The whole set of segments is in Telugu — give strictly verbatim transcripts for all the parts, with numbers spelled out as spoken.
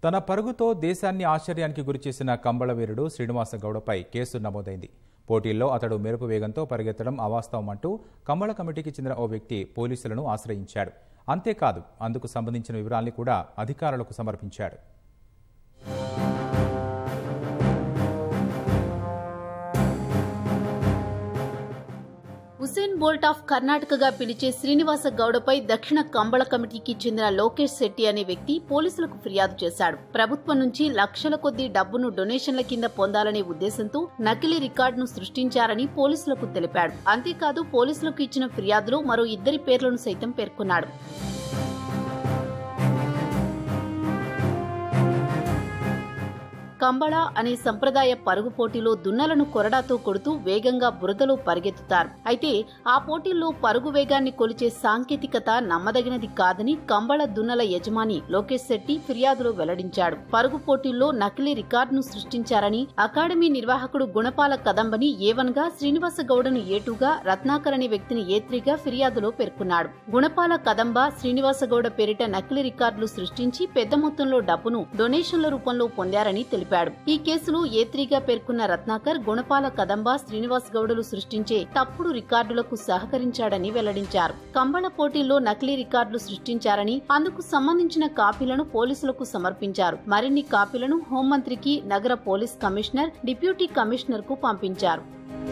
తన పరుగుతో దేశాన్ని ఆశ్చర్యానికి గురిచేసిన కంబళ వీరుడు శ్రీనివాస గౌడపై కేసు నమోదైంది. పోటీల్లో అతడు మెరుపు వేగంతో పరిగెత్తడం అవాస్తవమంటూ కంబళ కమిటీకి చెందిన ఓ వ్యక్తి పోలీసులను ఆశ్రయించాడు. అంతేకాదు, అందుకు సంబంధించిన వివరాల్ని కూడా అధికారులకు సమర్పించాడు. ఉసేన్ బోల్ట్ ఆఫ్ కర్ణాటకగా పిలిచే శ్రీనివాస గౌడపై దక్షిణ కంబళ కమిటీకి చెందిన లోకేష్ శెట్టి అనే వ్యక్తి పోలీసులకు ఫిర్యాదు చేశాడు. ప్రభుత్వం నుంచి లక్షల కొద్దీ డబ్బును డొనేషన్ల కింద పొందాలనే ఉద్దేశంతో నకిలీ రికార్డును సృష్టించారని పోలీసులకు తెలిపాడు. అంతేకాదు, పోలీసులకు ఇచ్చిన ఫిర్యాదులో మరో ఇద్దరి పేర్లను సైతం పేర్కొన్నాడు. కంబళ అనే సంప్రదాయ పరుగు పోటీలో దున్నలను కొరడాతో కొడుతూ వేగంగా బురదలో పరిగెత్తుతారు. అయితే ఆ పోటీల్లో పరుగు వేగాన్ని కొలిచే సాంకేతికత నమ్మదగినది కాదని కంబళ దున్నల యజమాని లోకేష్ శెట్టి ఫిర్యాదులో వెల్లడించాడు. పరుగు పోటీల్లో నకిలీ రికార్డును సృష్టించారని అకాడమీ నిర్వాహకుడు గుణపాల కదంబని ఏ వన్ గా, శ్రీనివాస గౌడను ఏ టూ గా, రత్నాకర్ అనే వ్యక్తిని ఏ త్రీ గా ఫిర్యాదులో పేర్కొన్నాడు. గుణపాల కదంబ శ్రీనివాస గౌడ పేరిట నకిలీ రికార్డులు సృష్టించి పెద్ద మొత్తంలో డబ్బును డొనేషన్ల రూపంలో పొందారని తెలిపాడు. ఈ కేసులో ఏ త్రీ గా పేర్కొన్న రత్నాకర్ గుణపాల కదంబ శ్రీనివాస్ గౌడలు సృష్టించే తప్పుడు రికార్డులకు సహకరించాడని వెల్లడించారు. కంబళ పోటీల్లో నకిలీ రికార్డులు సృష్టించారని అందుకు సంబంధించిన కాపీలను పోలీసులకు సమర్పించారు. మరిన్ని కాపీలను హోంమంత్రికి, నగర పోలీస్ కమిషనర్, డిప్యూటీ కమిషనర్ కు పంపించారు.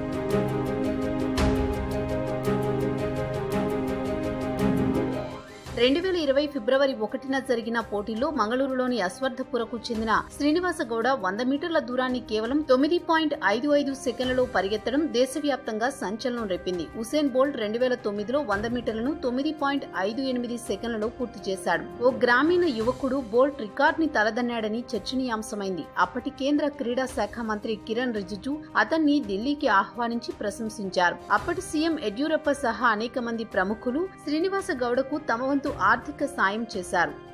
రెండు వేల ఇరవై ఫిబ్రవరి ఒకటిన జరిగిన పోటీల్లో మంగళూరులోని అశ్వర్థపురకు చెందిన శ్రీనివాస గౌడ వంద మీటర్ల దూరాన్ని కేవలం తొమ్మిది పాయింట్ ఐదు ఐదు సెకండ్లలో పరిగెత్తడం దేశవ్యాప్తంగా సంచలనం రేపింది. ఉసేన్ బోల్ట్ రెండు వేల తొమ్మిదిలో వంద మీటర్లను తొమ్మిది పాయింట్ ఐదు ఎనిమిది సెకండ్లలో పూర్తి చేశాడు. ఓ గ్రామీణ యువకుడు బోల్ట్ రికార్డుని తలదన్నాడని చర్చనీయాంశమైంది. అప్పటి కేంద్ర క్రీడా శాఖ మంత్రి కిరణ్ రిజిజు అతన్ని ఢిల్లీకి ఆహ్వానించి ప్రశంసించారు. అప్పటి సీఎం యడ్యూరప్ప సహా అనేక మంది ప్రముఖులు శ్రీనివాస గౌడకు తమ వంతు ఆర్థిక సాయం చేశారు.